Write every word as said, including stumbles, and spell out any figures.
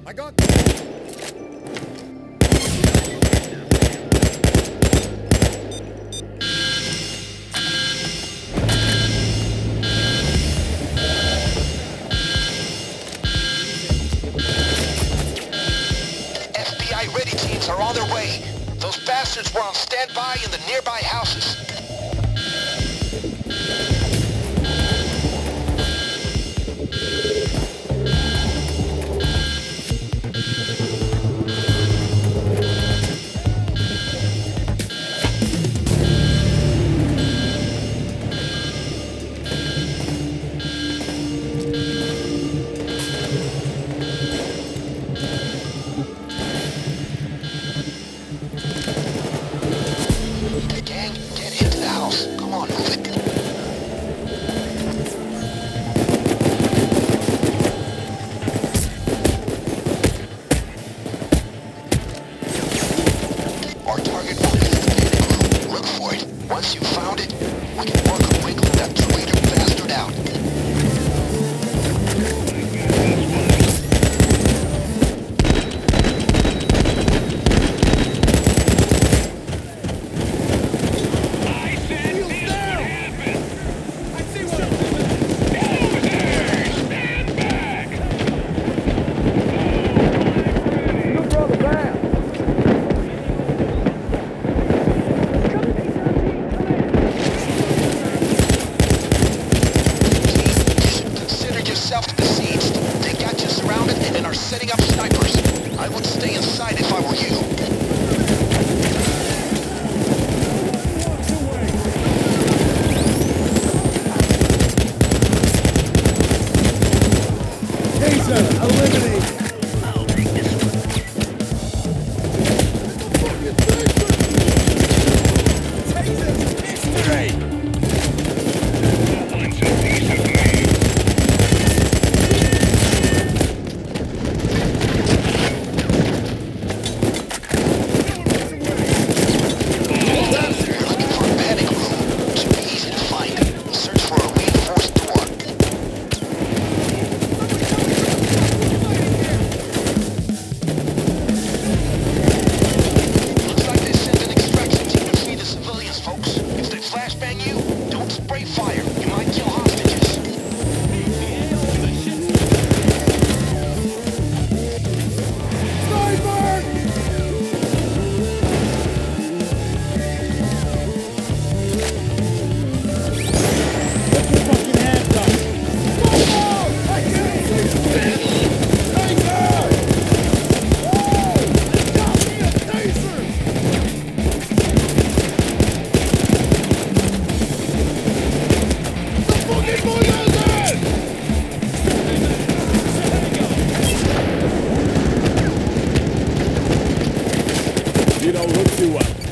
I got... F B I ready teams are on their way. Those bastards were on standby in the nearby houses. Gang, get into the house. Come on, move it. Our target will be the panic room. Look for it. Once you've found it, we can work on wiggling that traitor bastard out. Setting up snipers. I would stay inside if I were you. Taser, eliminate! You don't look too well.